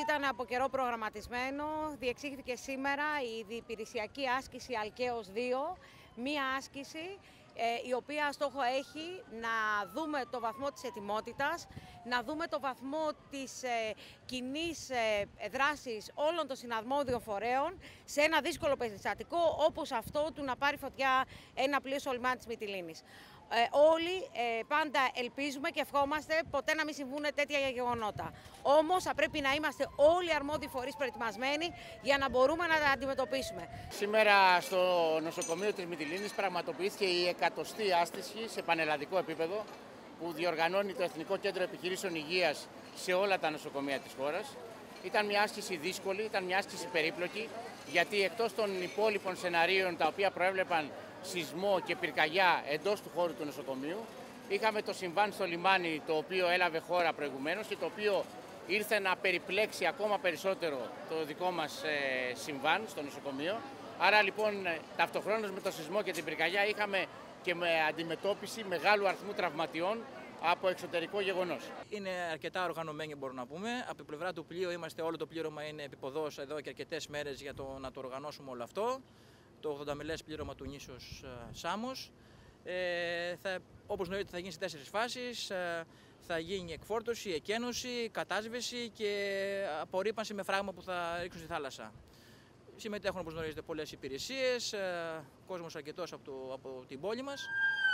ήταν από καιρό προγραμματισμένο. Διεξήχθηκε σήμερα η διυπηρεσιακή άσκηση Αλκαίος 2, μία άσκηση η οποία στόχο έχει να δούμε το βαθμό της ετοιμότητας, να δούμε το βαθμό της κοινής δράσης όλων των συναρμόδιων φορέων σε ένα δύσκολο περιστατικό όπως αυτό του να πάρει φωτιά ένα πλοίο στο λιμάνι της Μυτιλήνης. Όλοι πάντα ελπίζουμε και ευχόμαστε ποτέ να μην συμβούν τέτοια γεγονότα. Όμως θα πρέπει να είμαστε όλοι οι αρμόδιοι φορείς προετοιμασμένοι για να μπορούμε να τα αντιμετωπίσουμε. Σήμερα στο νοσοκομείο της Μυτιλήνης πραγματοποιήθηκε η 100η άσκηση σε πανελλαδικό επίπεδο που διοργανώνει το Εθνικό Κέντρο Επιχειρήσεων Υγείας σε όλα τα νοσοκομεία της χώρας. Ήταν μια άσκηση δύσκολη, ήταν μια άσκηση περίπλοκη, γιατί εκτός των υπόλοιπων σεναρίων τα οποία προέβλεπαν σεισμό και πυρκαγιά εντός του χώρου του νοσοκομείου, είχαμε το συμβάν στο λιμάνι, το οποίο έλαβε χώρα προηγουμένως και το οποίο ήρθε να περιπλέξει ακόμα περισσότερο το δικό μας συμβάν στο νοσοκομείο. Άρα λοιπόν ταυτοχρόνως με το σεισμό και την πυρκαγιά είχαμε και με αντιμετώπιση μεγάλου αριθμού τραυματιών από εξωτερικό γεγονός. Είναι αρκετά οργανωμένοι, μπορούμε να πούμε. Από την πλευρά του πλοίου όλο το πλήρωμα είναι επιποδός εδώ και αρκετές μέρες για να το οργανώσουμε όλο αυτό. Το 80 μελές πλήρωμα του νήσους Σάμος. Όπως γνωρίζετε θα γίνει σε 4 φάσεις. Θα γίνει εκφόρτωση, εκένωση, κατάσβεση και απορρίπανση με φράγμα που θα ρίξουν στη θάλασσα. Συμμετέχουν, όπως γνωρίζετε, πολλές υπηρεσίες, κόσμος αρκετός από την πόλη μας.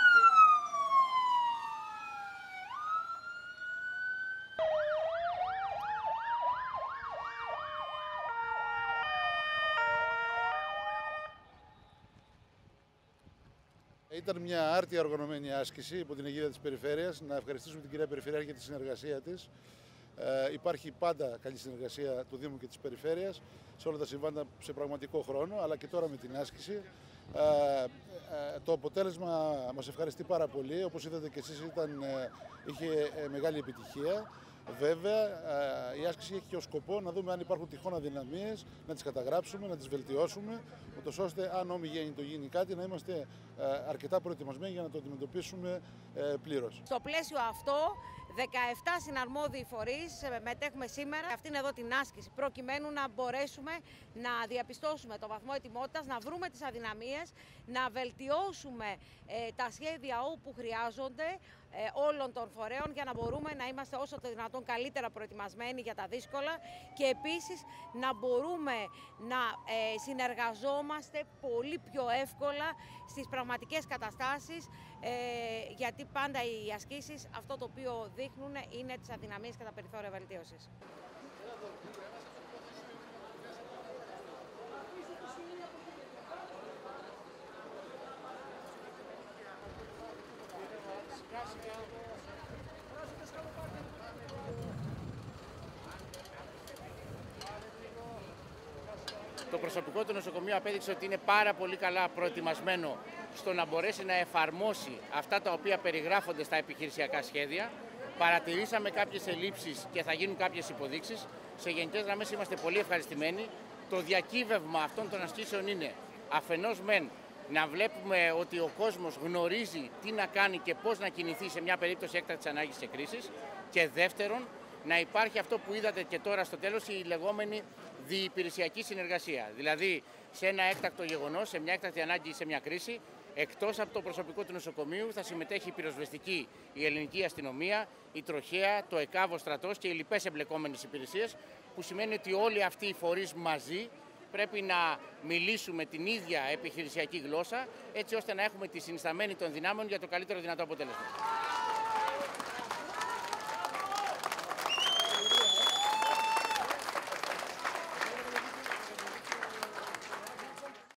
Ήταν μια άρτια οργανωμένη άσκηση υπό την αιγίδα της Περιφέρειας. Να ευχαριστήσουμε την κυρία Περιφερειάρχη για τη συνεργασία της. Υπάρχει πάντα καλή συνεργασία του Δήμου και της Περιφέρειας σε όλα τα συμβάντα σε πραγματικό χρόνο, αλλά και τώρα με την άσκηση. Το αποτέλεσμα μας ευχαριστεί πάρα πολύ. Όπως είδατε και εσείς είχε μεγάλη επιτυχία. Βέβαια, η άσκηση έχει και ως σκοπό να δούμε αν υπάρχουν τυχόν αδυναμίες, να τις καταγράψουμε, να τις βελτιώσουμε, ούτως ώστε αν όμιγεν γίνει κάτι να είμαστε αρκετά προετοιμασμένοι για να το αντιμετωπίσουμε πλήρως. Στο πλαίσιο αυτό, 17 συναρμόδιοι φορείς μετέχουμε σήμερα σε αυτήν εδώ την άσκηση, προκειμένου να μπορέσουμε να διαπιστώσουμε το βαθμό ετοιμότητας, να βρούμε τις αδυναμίες, να βελτιώσουμε τα σχέδια όπου χρειάζονται όλων των φορέων για να μπορούμε να είμαστε όσο το δυνατόν καλύτερα προετοιμασμένοι για τα δύσκολα και επίσης να μπορούμε να συνεργαζόμαστε πολύ πιο εύκολα στις πραγματικές καταστάσεις, γιατί πάντα οι ασκήσεις αυτό το οποίο δείχνουν είναι τις αδυναμίες και τα περιθώρια βελτίωσης. Το προσωπικό του νοσοκομείου απέδειξε ότι είναι πάρα πολύ καλά προετοιμασμένο στο να μπορέσει να εφαρμόσει αυτά τα οποία περιγράφονται στα επιχειρησιακά σχέδια. Παρατηρήσαμε κάποιες ελλείψεις και θα γίνουν κάποιες υποδείξεις. Σε γενικές γραμμές είμαστε πολύ ευχαριστημένοι. Το διακύβευμα αυτών των ασκήσεων είναι αφενός μεν να βλέπουμε ότι ο κόσμος γνωρίζει τι να κάνει και πώς να κινηθεί σε μια περίπτωση έκτακτης ανάγκης και κρίσης, και δεύτερον να υπάρχει αυτό που είδατε και τώρα στο τέλος, η λεγόμενη διυπηρεσιακή συνεργασία. Δηλαδή σε ένα έκτακτο γεγονός, σε μια έκτακτη ανάγκη ή σε μια κρίση, εκτός από το προσωπικό του νοσοκομείου θα συμμετέχει η πυροσβεστική, η ελληνική αστυνομία, η τροχέα, το ΕΚΑΒ, ο στρατός και οι λοιπές εμπλεκόμενες υπηρεσίες, που σημαίνει ότι όλοι αυτοί οι φορείς μαζί πρέπει να μιλήσουμε την ίδια επιχειρησιακή γλώσσα, έτσι ώστε να έχουμε τη συνισταμένη των δυνάμεων για το καλύτερο δυνατό αποτέλεσμα.